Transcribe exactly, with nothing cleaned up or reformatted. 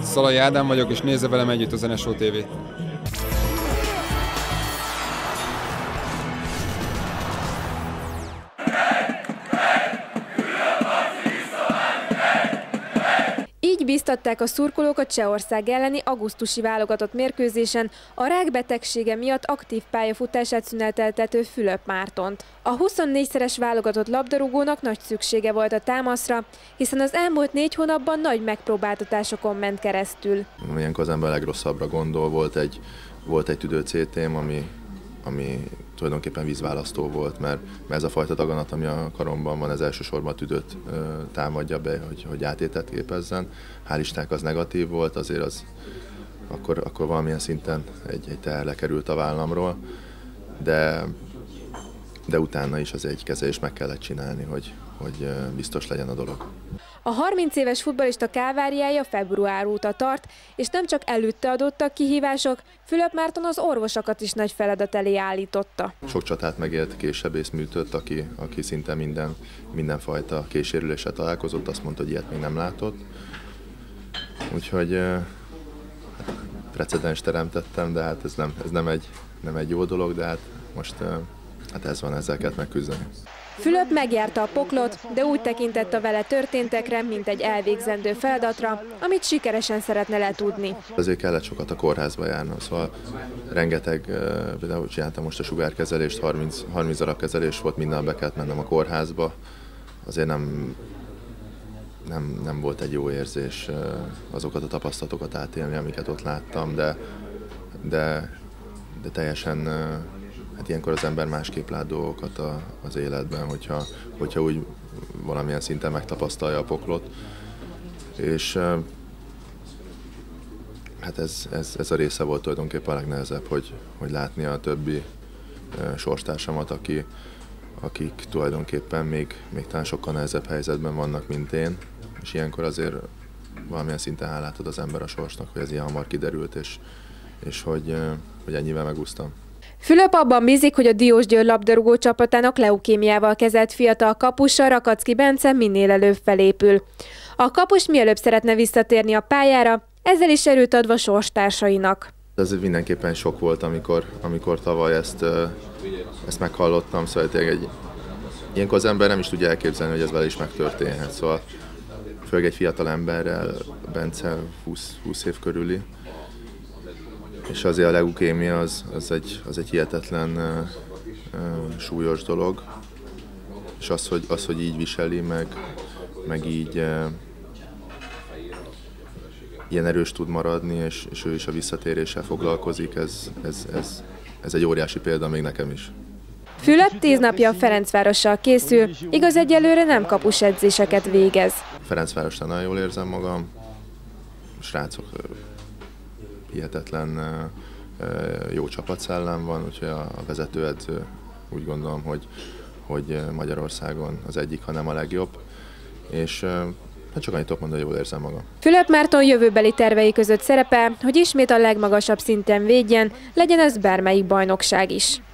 Szalai Ádám vagyok, és nézze velem együtt az en es o té vét. Így bíztatták a szurkolók a Csehország elleni augusztusi válogatott mérkőzésen a rákbetegsége miatt aktív pályafutását szüneteltető Fülöp Mártont. A huszonnégyszeres válogatott labdarúgónak nagy szüksége volt a támaszra, hiszen az elmúlt négy hónapban nagy megpróbáltatásokon ment keresztül. Ilyenkor az ember legrosszabbra gondol, volt egy, volt egy tüdő cé tém, ami, ami tulajdonképpen vízválasztó volt, mert, mert ez a fajta daganat, ami a karomban van, ez elsősorban a tüdőt ö, támadja be, hogy, hogy átétet képezzen. Hál' Istennek az negatív volt, azért az akkor, akkor valamilyen szinten egy, egy teher lekerült a vállamról, de, de utána is az egy kezelést meg kellett csinálni, hogy, hogy biztos legyen a dolog. A harminc éves futballista káváriája február óta tart, és nem csak előtte adottak kihívások, Fülöp Márton az orvosokat is nagy feladat elé állította. Sok csatát megélt késsebész műtött, aki, aki szinte minden, mindenfajta késsérüléssel találkozott, azt mondta, hogy ilyet még nem látott. Úgyhogy hát, precedens teremtettem, de hát ez nem, ez nem, egy, nem egy jó dolog, de hát most hát ez van, ezzel kellett megküzdeni. Fülöp megjárta a poklot, de úgy tekintett a vele történtekre, mint egy elvégzendő feladatra, amit sikeresen szeretne letudni. Azért kellett sokat a kórházba járnom, szóval rengeteg, például csináltam most a sugárkezelést, harminc, harminc darab kezelés volt, minden be kellett mennem a kórházba. Azért nem, nem, nem volt egy jó érzés azokat a tapasztalatokat átélni, amiket ott láttam, de, de, de teljesen... Hát ilyenkor az ember másképp lát dolgokat a, az életben, hogyha, hogyha úgy valamilyen szinten megtapasztalja a poklot. És hát ez, ez, ez a része volt tulajdonképpen a legnehezebb, hogy, hogy látni a többi sorstársamat, aki, akik tulajdonképpen még, még talán sokkal nehezebb helyzetben vannak, mint én. És ilyenkor azért valamilyen szinten hálát ad az ember a sorsnak, hogy ez ilyen hamar kiderült, és, és hogy, hogy ennyivel megúsztam. Fülöp abban bízik, hogy a Diósgyőr labdarúgó csapatának leukémiával kezelt fiatal kapusa, Rakacki Bence minél előbb felépül. A kapus mielőbb szeretne visszatérni a pályára, ezzel is erőt adva sorstársainak. Ez mindenképpen sok volt, amikor, amikor tavaly ezt, ezt meghallottam, szóval egy, ilyenkor az ember nem is tudja elképzelni, hogy ez vele is megtörténhet. Szóval főleg egy fiatal emberrel, Bence húsz, húsz év körüli, és azért a leukémia az, az, egy, az egy hihetetlen uh, uh, súlyos dolog, és az, hogy, az, hogy így viseli, meg, meg így uh, ilyen erős tud maradni, és, és ő is a visszatéréssel foglalkozik, ez, ez, ez, ez egy óriási példa még nekem is. Fülöp tíz napja a Ferencvárossal készül, igaz egyelőre nem kapus edzéseket végez. Ferencvárosnál nagyon jól érzem magam, srácok hihetetlen jó csapatszellem van, úgyhogy a vezetőedző úgy gondolom, hogy, hogy Magyarországon az egyik, ha nem a legjobb, és hát csak annyit tudok mondani, hogy jól érzem magam. Fülöp Márton jövőbeli tervei között szerepel, hogy ismét a legmagasabb szinten védjen, legyen ez bármelyik bajnokság is.